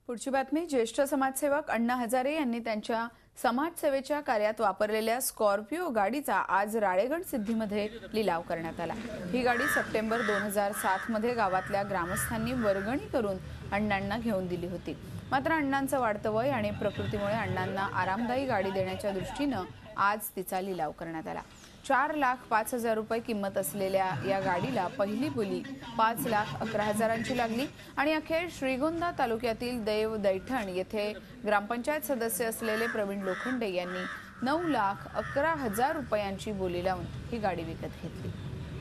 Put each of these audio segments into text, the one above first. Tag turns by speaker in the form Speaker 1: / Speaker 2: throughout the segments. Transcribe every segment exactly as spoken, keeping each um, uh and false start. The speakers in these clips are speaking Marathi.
Speaker 1: पुढची बातमी. ज्येष्ठ समाजसेवक अण्णा हजारे यांनी त्यांच्या समाजसेवेच्या कार्यात वापरलेल्या स्कॉर्पिओ गाडीचा आज राळेगण सिद्धीमध्ये लिलाव करण्यात आला. ही गाडी सप्टेंबर दोन हजार सात मध्ये गावातल्या ग्रामस्थांनी वर्गणी करून अण्णांना घेऊन दिली होती. मात्र अण्णांचं वाढतं वय आणि प्रकृतीमुळे अण्णांना आरामदायी गाडी देण्याच्या दृष्टीनं आज तिचा लिलाव करण्यात आला. चार लाख पाच हजार रुपये किंमत असलेल्या या गाडीला पहिली बोली पाच लाख अकरा हजारांची लागली आणि अखेर श्रीगोंदा तालुक्यातील देव दैठण येथे ग्रामपंचायत सदस्य असलेले प्रवीण लोखंडे यांनी नऊ लाख अकरा हजार रुपयांची बोली लावून ही गाडी विकत घेतली.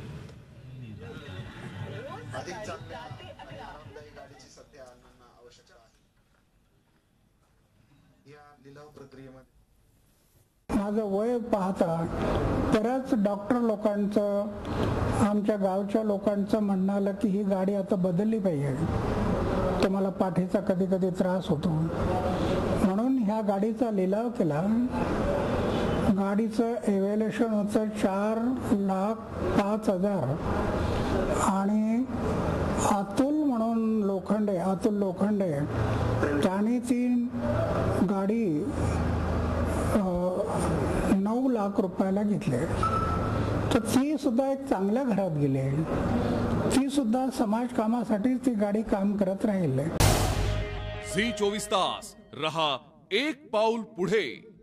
Speaker 2: माझं वय पाहता बऱ्याच डॉक्टर लोकांचं, आमच्या गावच्या लोकांचं म्हणणं आलं की ही गाडी आता बदलली पाहिजे, तुम्हाला पाठीचा कधी कधी त्रास होतो, म्हणून ह्या गाडीचा लिलाव केला. गाडीचं एव्हॅल्युएशन होतं चार लाख पाच हजार आणि अतुल म्हणून लोखंडे अतुल लोखंडे त्याने ती गाडी नऊ लाख रुपयाला घेतले. तर ती सुद्धा एक चांगल्या घरात गेली, ती सुद्धा समाज कामासाठी ती गाडी काम करत राहील.
Speaker 3: झी चोवीस तास रहा एक पाऊल पुढे.